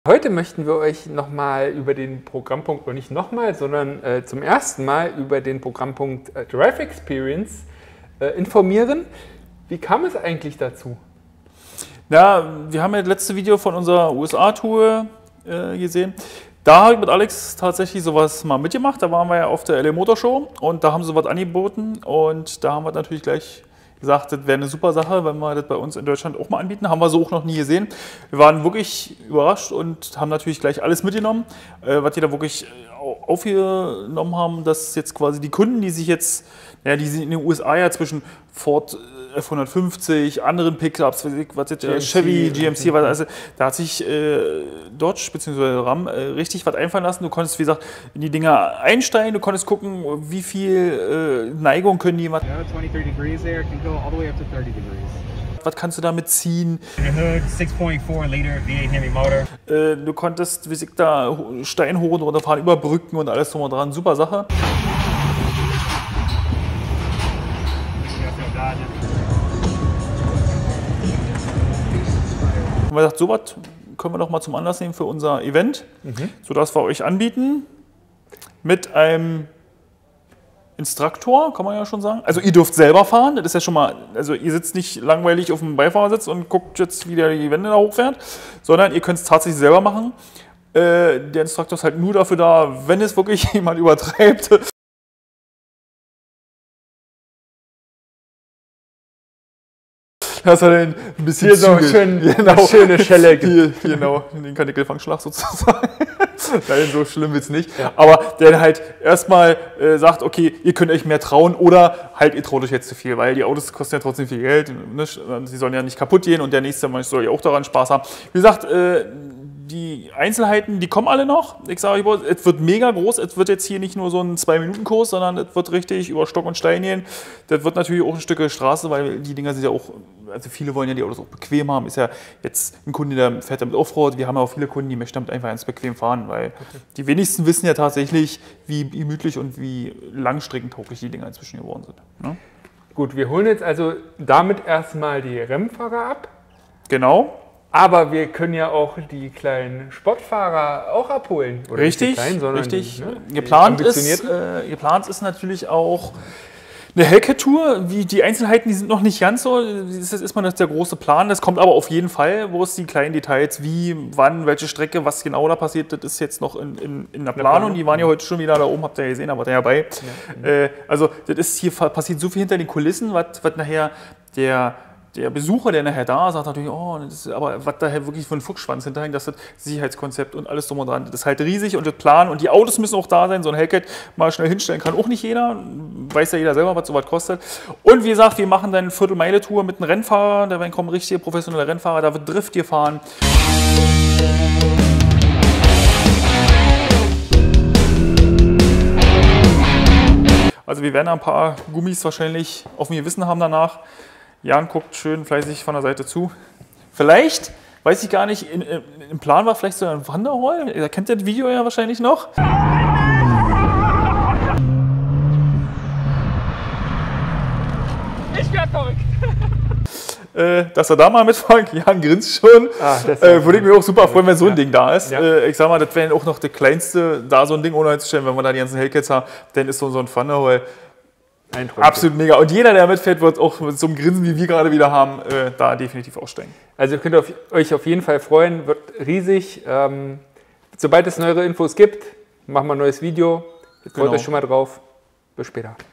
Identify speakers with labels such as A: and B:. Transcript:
A: Heute möchten wir euch nochmal über den Programmpunkt, oder nicht nochmal, sondern zum ersten Mal über den Programmpunkt Drive Experience informieren. Wie kam es eigentlich dazu?
B: Ja, wir haben ja das letzte Video von unserer USA-Tour gesehen. Da habe ich mit Alex tatsächlich sowas mal mitgemacht. Da waren wir ja auf der LA Motor Show und da haben sie sowas angeboten. Und da haben wir natürlich gleich gesagt, das wäre eine super Sache, wenn wir das bei uns in Deutschland auch mal anbieten. Haben wir so auch noch nie gesehen. Wir waren wirklich überrascht und haben natürlich gleich alles mitgenommen, was die da wirklich aufgenommen haben, dass jetzt quasi die Kunden, die sich jetzt, ja, die sind in den USA ja zwischen Ford F-150, anderen Pickups, was jetzt Chevy, GMC, also da hat sich Dodge bzw. Ram richtig was einfallen lassen. Du konntest, wie gesagt, in die Dinger einsteigen, du konntest gucken, wie viel Neigung können die.
C: 23 degrees there, can go all the way up to 30 degrees.
B: Was kannst du damit ziehen?
C: The hood, 6.4 Liter V8 Hemi Motor.
B: Du konntest, wie gesagt, da Stein hoch und runter fahren, über Brücken und alles drum und dran. Super Sache. Und wir gesagt, sowas können wir doch mal zum Anlass nehmen für unser Event, sodass wir euch anbieten mit einem Instruktor, kann man ja schon sagen. Also ihr dürft selber fahren, das ist ja schon mal, also ihr sitzt nicht langweilig auf dem Beifahrersitz und guckt jetzt, wie der die Wände da hochfährt, sondern ihr könnt es tatsächlich selber machen. Der Instruktor ist halt nur dafür da, wenn es wirklich jemand übertreibt. Dass er den ein bisschen
A: hier so eine schöne Schelle gibt.
B: Hier, genau, den Kanickelfangschlag sozusagen. Nein, so schlimm wird es nicht. Ja. Aber der halt erstmal sagt, okay, ihr könnt euch mehr trauen oder halt, ihr traut euch jetzt zu viel, weil die Autos kosten ja trotzdem viel Geld. Ne? Sie sollen ja nicht kaputt gehen und der nächste Mensch soll ja auch daran Spaß haben. Wie gesagt, die Einzelheiten, die kommen alle noch. Ich sage euch, es wird mega groß. Es wird jetzt hier nicht nur so ein 2-Minuten-Kurs, sondern es wird richtig über Stock und Stein gehen. Das wird natürlich auch ein Stück Straße, weil die Dinger sind ja auch, also viele wollen ja die Autos auch bequem haben. Ist ja jetzt ein Kunde, der fährt damit Offroad. Wir haben ja auch viele Kunden, die möchten damit einfach ganz bequem fahren, weil die wenigsten wissen ja tatsächlich, wie gemütlich und wie langstreckentauglich die Dinger inzwischen geworden sind. Ne?
A: Gut, wir holen jetzt also damit erstmal die Rennfahrer ab.
B: Genau.
A: Aber wir können ja auch die kleinen Sportfahrer auch abholen. Oder
B: richtig,
A: nicht die kleinen, sondern
B: richtig.
A: Die, ne,
B: geplant ist natürlich auch eine Hellcat-Tour. Die Einzelheiten, die sind noch nicht ganz so. Das ist erstmal der große Plan. Das kommt aber auf jeden Fall. Wo es die kleinen Details, wie, wann, welche Strecke, was genau da passiert, das ist jetzt noch in der Planung. Die waren ja heute schon wieder da oben, habt ihr ja gesehen, aber der dabei. Ja. Also das ist hier passiert so viel hinter den Kulissen, was nachher der Besucher, der nachher da ist, sagt natürlich, oh, aber was da wirklich für ein Fuchsschwanz hinterhängt, das Sicherheitskonzept und alles drum und dran, das ist halt riesig und das Plan und die Autos müssen auch da sein, so ein Hellcat mal schnell hinstellen kann auch nicht jeder, weiß ja jeder selber, was so was kostet. Und wie gesagt, wir machen dann eine Viertelmeile-Tour mit einem Rennfahrer, da kommen richtige professionelle Rennfahrer, da wird Drift gefahren. Also wir werden ein paar Gummis wahrscheinlich auf dem Gewissen haben danach. Jan guckt schön fleißig von der Seite zu. Vielleicht, weiß ich gar nicht, im Plan war vielleicht so ein Wanderroll. Ihr kennt das Video ja wahrscheinlich noch.
C: Ich werde verrückt.
B: Dass er da mal mitfahren, Jan grinst schon. Würde ich mir auch super freuen, wenn so ein Ding da ist. Ja. Ich sag mal, das wäre auch noch der kleinste, da so ein Ding ohne einzustellen, wenn wir da die ganzen Hellcats haben, dann ist so ein Wanderroll. Absolut mega. Und jeder, der mitfährt, wird auch mit so einem Grinsen, wie wir gerade wieder haben, da definitiv aussteigen.
A: Also ihr könnt euch auf jeden Fall freuen, wird riesig. Sobald es neuere Infos gibt, machen wir ein neues Video. Freut euch schon mal drauf. Bis später.